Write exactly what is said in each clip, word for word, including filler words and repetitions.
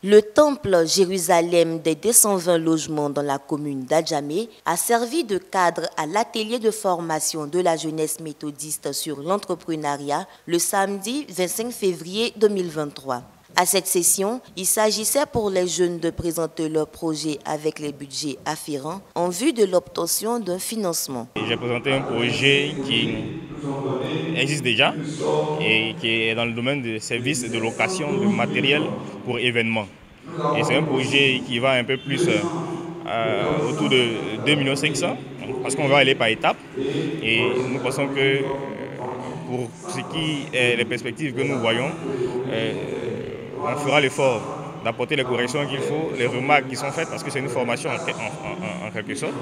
Le temple Jérusalem des deux cent vingt logements dans la commune d'Adjamé a servi de cadre à l'atelier de formation de la jeunesse méthodiste sur l'entrepreneuriat le samedi vingt-cinq février deux mille vingt-trois. À cette session, il s'agissait pour les jeunes de présenter leur projet avec les budgets afférents en vue de l'obtention d'un financement. J'ai présenté un projet qui existe déjà et qui est dans le domaine des services de location de matériel pour événements. Et c'est un projet qui va un peu plus euh, autour de deux millions cinq cents parce qu'on va aller par étapes et nous pensons que pour ce qui est les perspectives que nous voyons, euh, on fera l'effort d'apporter les corrections qu'il faut, les remarques qui sont faites, parce que c'est une formation en, en, en, en quelque sorte,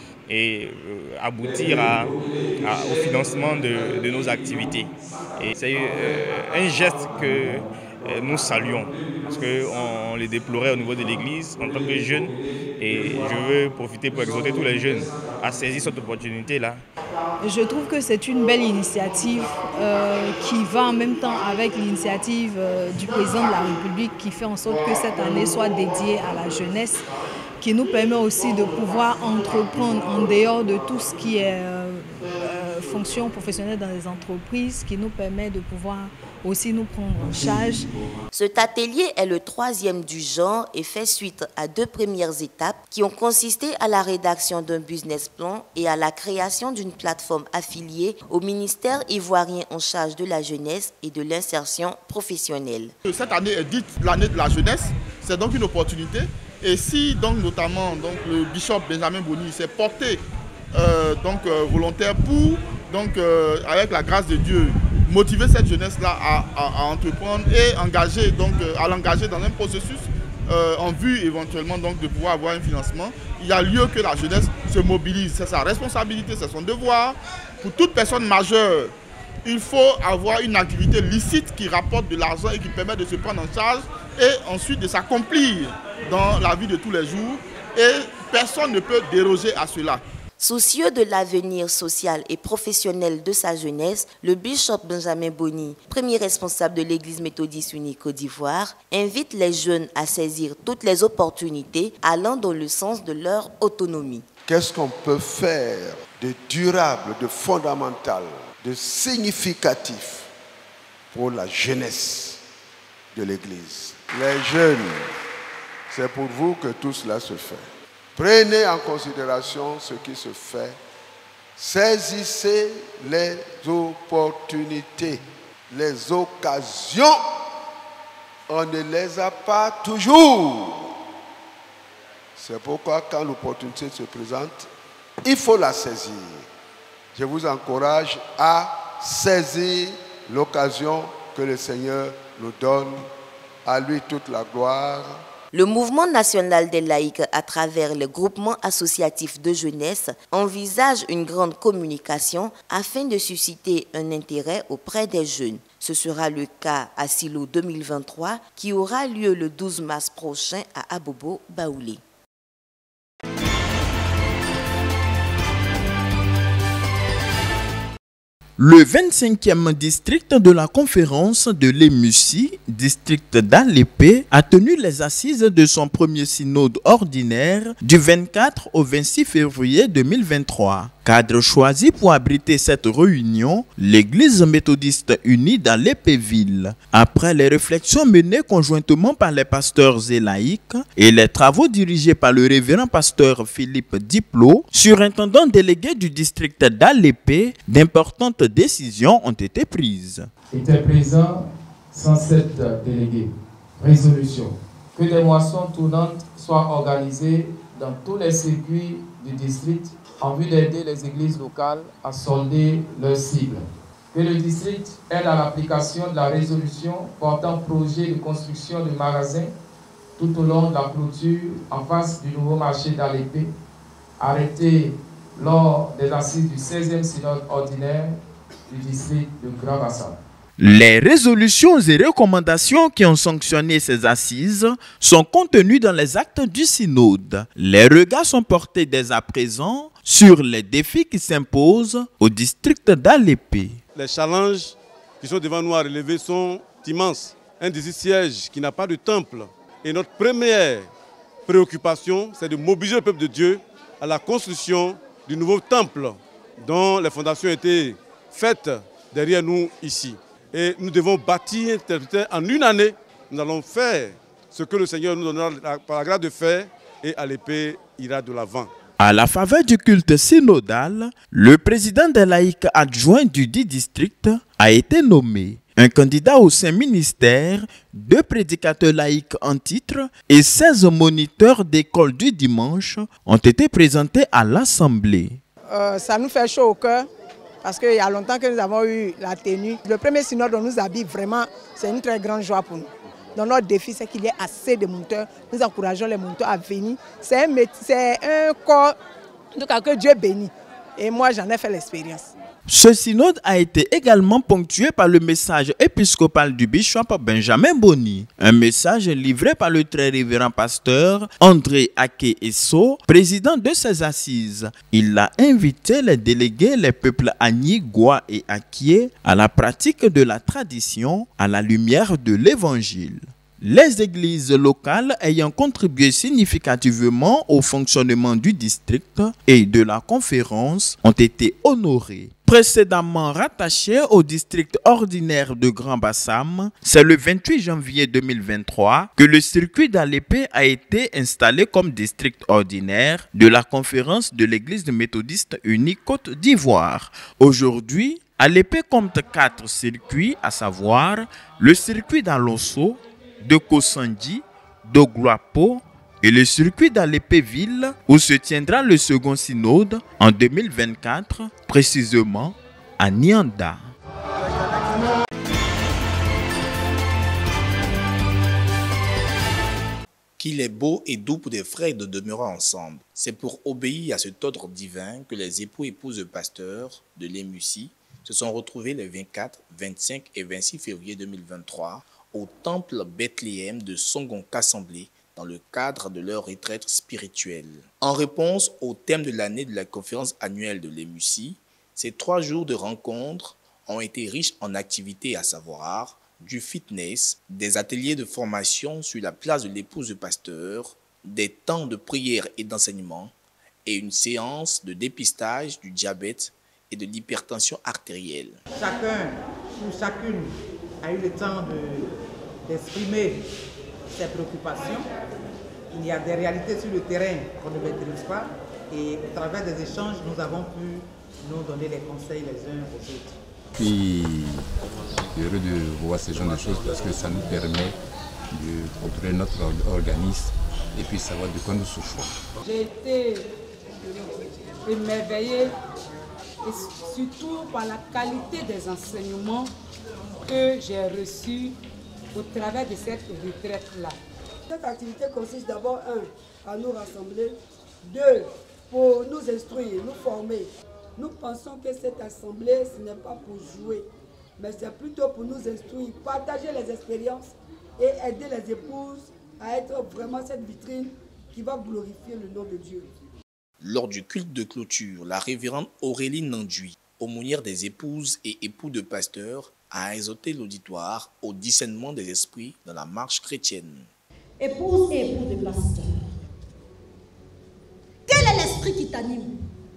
et euh, aboutir à, à, au financement de, de nos activités. Et c'est euh, un geste que euh, nous saluons, parce qu'on les déplorait au niveau de l'Église en tant que jeunes, et je veux profiter pour exhorter tous les jeunes à saisir cette opportunité-là. Je trouve que c'est une belle initiative euh, qui va en même temps avec l'initiative euh, du président de la République qui fait en sorte que cette année soit dédiée à la jeunesse, qui nous permet aussi de pouvoir entreprendre en dehors de tout ce qui est euh, euh, fonction professionnelle dans les entreprises, qui nous permet de pouvoir aussi nous prendre en charge. Cet atelier est le troisième du genre et fait suite à deux premières étapes qui ont consisté à la rédaction d'un business plan et à la création d'une plateforme affiliée au ministère ivoirien en charge de la jeunesse et de l'insertion professionnelle. Cette année est dite l'année de la jeunesse, c'est donc une opportunité. Et si donc notamment donc, le bishop Benjamin Boni s'est porté euh, donc, euh, volontaire pour, donc, euh, avec la grâce de Dieu, motiver cette jeunesse-là à, à, à entreprendre et engager, donc, euh, à l'engager dans un processus euh, en vue éventuellement donc, de pouvoir avoir un financement, il y a lieu que la jeunesse se mobilise. C'est sa responsabilité, c'est son devoir. Pour toute personne majeure, il faut avoir une activité licite qui rapporte de l'argent et qui permet de se prendre en charge et ensuite de s'accomplir dans la vie de tous les jours. Et personne ne peut déroger à cela. Soucieux de l'avenir social et professionnel de sa jeunesse, le bishop Benjamin Boni, premier responsable de l'Église méthodiste unie Côte d'Ivoire, invite les jeunes à saisir toutes les opportunités allant dans le sens de leur autonomie. Qu'est-ce qu'on peut faire de durable, de fondamental, de significatif pour la jeunesse de l'Église? Les jeunes, c'est pour vous que tout cela se fait. Prenez en considération ce qui se fait. Saisissez les opportunités, les occasions. On ne les a pas toujours. C'est pourquoi quand l'opportunité se présente, il faut la saisir. Je vous encourage à saisir l'occasion que le Seigneur nous donne. À lui toute la gloire. Le mouvement national des laïcs, à travers les groupements associatifs de jeunesse, envisage une grande communication afin de susciter un intérêt auprès des jeunes. Ce sera le cas à Silo deux mille vingt-trois qui aura lieu le douze mars prochain à Abobo, Baoulé. Le vingt-cinquième district de la conférence de l'Émussie, district d'Alépé, a tenu les assises de son premier synode ordinaire du vingt-quatre au vingt-six février deux mille vingt-trois. Cadre choisi pour abriter cette réunion, l'Église méthodiste unie d'Alépéville. Après les réflexions menées conjointement par les pasteurs et laïcs et les travaux dirigés par le révérend pasteur Philippe Diplo, surintendant délégué du district d'Alépé, d'importantes décisions ont été prises. Étaient présents cent sept délégués. Résolution. Que des moissons tournantes soient organisées dans tous les circuits du district en vue d'aider les églises locales à solder leurs cibles. Que le district aide à l'application de la résolution portant projet de construction de magasins tout au long de la clôture en face du nouveau marché d'Alépé, arrêté lors des assises du seizième synode ordinaire du district de Grand Bassam. Les résolutions et recommandations qui ont sanctionné ces assises sont contenues dans les actes du synode. Les regards sont portés dès à présent sur les défis qui s'imposent au district d'Alépé. Les challenges qui sont devant nous à relever sont immenses. Un district siège qui n'a pas de temple, Et notre première préoccupation, c'est de mobiliser le peuple de Dieu à la construction du nouveau temple dont les fondations étaient faites derrière nous ici. Et nous devons bâtir en une année. Nous allons faire ce que le Seigneur nous donnera par la grâce de faire et à l'épée ira de l'avant. À la faveur du culte synodal, le président des laïcs adjoints du dit district a été nommé. Un candidat au Saint-Ministère, deux prédicateurs laïcs en titre et seize moniteurs d'école du dimanche ont été présentés à l'Assemblée. Euh, ça nous fait chaud au cœur parce qu'il y a longtemps que nous avons eu la tenue. Le premier synode on nous habille vraiment, c'est une très grande joie pour nous. Donc notre défi, c'est qu'il y ait assez de moniteurs. Nous encourageons les moniteurs à venir. C'est un, un corps en tout cas, que Dieu bénit. Et moi, j'en ai fait l'expérience. Ce synode a été également ponctué par le message épiscopal du bishop Benjamin Boni. Un message livré par le très révérend pasteur André Ake Esso, président de ces assises. Il a invité les délégués, les peuples Agni, Gwa et Akie à la pratique de la tradition à la lumière de l'évangile. Les églises locales ayant contribué significativement au fonctionnement du district et de la conférence ont été honorées. Précédemment rattaché au district ordinaire de Grand Bassam, c'est le vingt-huit janvier deux mille vingt-trois que le circuit d'Alépé a été installé comme district ordinaire de la conférence de l'église méthodiste unie Côte d'Ivoire. Aujourd'hui, Alépé compte quatre circuits, à savoir le circuit d'Alonso, de Kosandi, d'Ogluapo et le circuit d'Alépé-Ville où se tiendra le second synode en deux mille vingt-quatre, précisément à Nianda. Qu'il est beau et doux pour des frères de demeurer ensemble. C'est pour obéir à cet ordre divin que les époux et épouses de pasteurs de l'Émussie se sont retrouvés les vingt-quatre, vingt-cinq et vingt-six février deux mille vingt-trois au temple Bethléem de Songonka Assemblée dans le cadre de leur retraite spirituelle. En réponse au thème de l'année de la conférence annuelle de l'Émussie, ces trois jours de rencontres ont été riches en activités à savoir du fitness, des ateliers de formation sur la place de l'épouse de pasteur, des temps de prière et d'enseignement et une séance de dépistage du diabète et de l'hypertension artérielle. Chacun ou chacune a eu le temps d'exprimer ses préoccupations. Il y a des réalités sur le terrain qu'on ne maîtrise pas et au travers des échanges, nous avons pu nous donner les conseils les uns aux autres. Je suis heureux de voir ce genre de choses parce que ça nous permet de contrôler notre organisme et puis savoir de quoi nous souffrons. J'ai été émerveillée et surtout par la qualité des enseignements que j'ai reçus au travers de cette retraite-là. Cette activité consiste d'abord, un, à nous rassembler, deux, pour nous instruire, nous former. Nous pensons que cette assemblée, ce n'est pas pour jouer, mais c'est plutôt pour nous instruire, partager les expériences et aider les épouses à être vraiment cette vitrine qui va glorifier le nom de Dieu. Lors du culte de clôture, la révérende Aurélie Nandui, aumônière des épouses et époux de pasteurs, a exhorté l'auditoire au discernement des esprits dans la marche chrétienne. Épouse et époux de pasteurs, quel est l'esprit qui t'anime?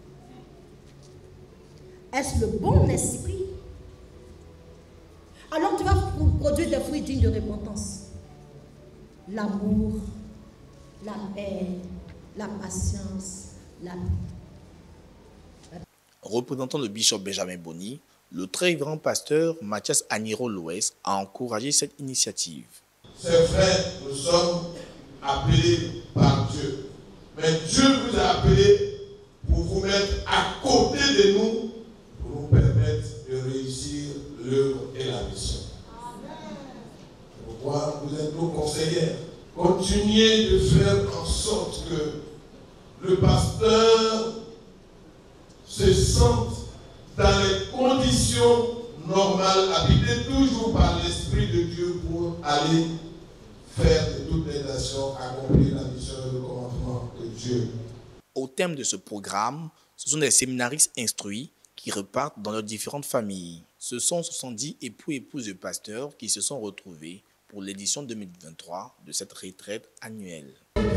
Est-ce le bon esprit? Alors tu vas produire des fruits dignes de repentance. L'amour, la paix, la patience, la paix. Représentant le bishop Benjamin Boni, le très grand pasteur Mathias Aniro-Loès a encouragé cette initiative. C'est vrai, nous sommes appelés par Dieu. Mais Dieu vous a appelés pour vous mettre à côté de nous, pour nous permettre de réussir l'œuvre et la mission. Pourquoi vous êtes nos conseillers? Continuez de faire en sorte que le pasteur se sente dans les conditions normales, habité toujours par l'Esprit de Dieu pour aller faire de toutes les nations accomplir la mission et le commandement de Dieu. Au thème de ce programme, ce sont des séminaristes instruits qui repartent dans leurs différentes familles. Ce sont soixante-dix époux et épouses de pasteurs qui se sont retrouvés pour l'édition deux mille vingt-trois de cette retraite annuelle.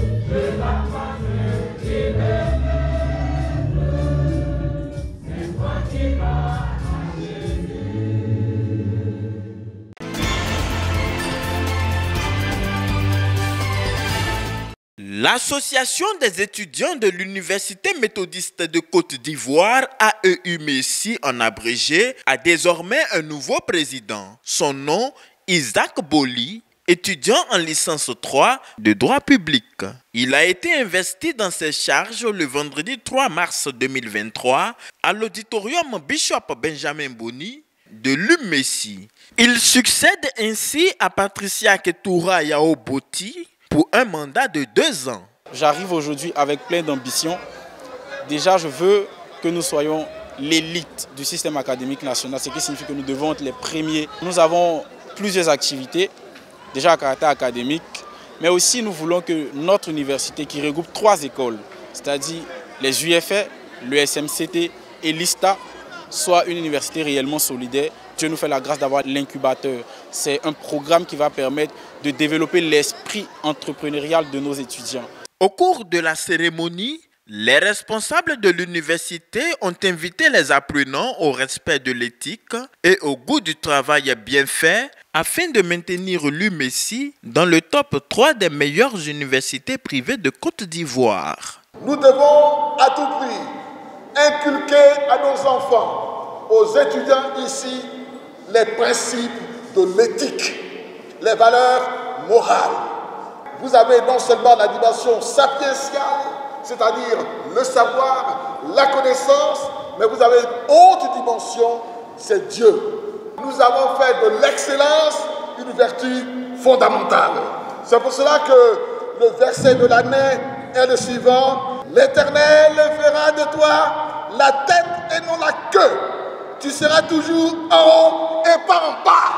L'Association des étudiants de l'Université méthodiste de Côte d'Ivoire, A E U MESSI en abrégé, a désormais un nouveau président. Son nom, Isaac Boli, étudiant en licence trois de droit public. Il a été investi dans ses charges le vendredi trois mars deux mille vingt-trois à l'auditorium Bishop Benjamin Boni de l'U MESSI. Il succède ainsi à Patricia Ketoura Yao Boti pour un mandat de deux ans. J'arrive aujourd'hui avec plein d'ambition. Déjà, je veux que nous soyons l'élite du système académique national, ce qui signifie que nous devons être les premiers. Nous avons plusieurs activités, déjà à caractère académique, mais aussi nous voulons que notre université, qui regroupe trois écoles, c'est-à-dire les U F R, le S M C T et l'I S T A, soit une université réellement solidaire. Dieu nous fait la grâce d'avoir l'incubateur. C'est un programme qui va permettre de développer l'esprit entrepreneurial de nos étudiants. Au cours de la cérémonie, les responsables de l'université ont invité les apprenants au respect de l'éthique et au goût du travail bien fait afin de maintenir l'U MESSI dans le top trois des meilleures universités privées de Côte d'Ivoire. Nous devons à tout prix inculquer à nos enfants, aux étudiants ici, les principes de l'éthique, les valeurs morales. Vous avez non seulement la dimension sapientiale, c'est-à-dire le savoir, la connaissance, mais vous avez une haute dimension, c'est Dieu. Nous avons fait de l'excellence une vertu fondamentale. C'est pour cela que le verset de l'année est le suivant. L'Éternel fera de toi la tête et non la queue. Tu seras toujours en haut et pas en bas.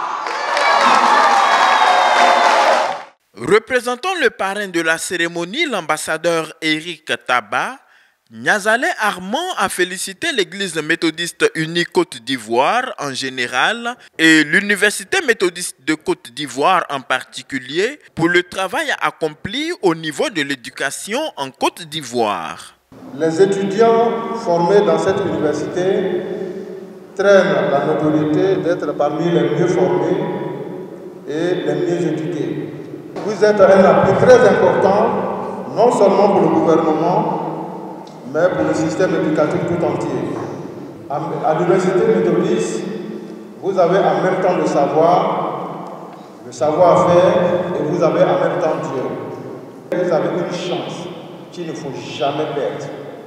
Représentant le parrain de la cérémonie, l'ambassadeur Éric Taba, Niazaleh Armand a félicité l'église méthodiste unie Côte d'Ivoire en général et l'université méthodiste de Côte d'Ivoire en particulier pour le travail accompli au niveau de l'éducation en Côte d'Ivoire. Les étudiants formés dans cette université traînent la notoriété d'être parmi les mieux formés et les mieux éduqués. Vous êtes un appui très important, non seulement pour le gouvernement, mais pour le système éducatif tout entier. À l'université méthodiste, vous avez en même temps le savoir, le savoir-faire, et vous avez en même temps Dieu. Vous avez une chance qu'il ne faut jamais perdre.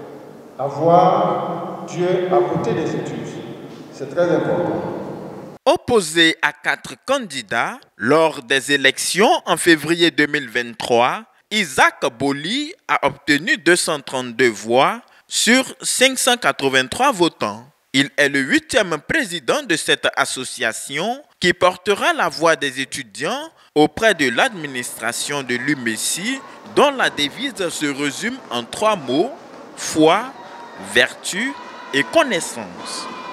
Avoir Dieu à côté des études, c'est très important. Opposé à quatre candidats lors des élections en février deux mille vingt-trois, Isaac Boli a obtenu deux cent trente-deux voix sur cinq cent quatre-vingt-trois votants. Il est le huitième président de cette association qui portera la voix des étudiants auprès de l'administration de l'U MESSI, dont la devise se résume en trois mots: foi, vertu et connaissance.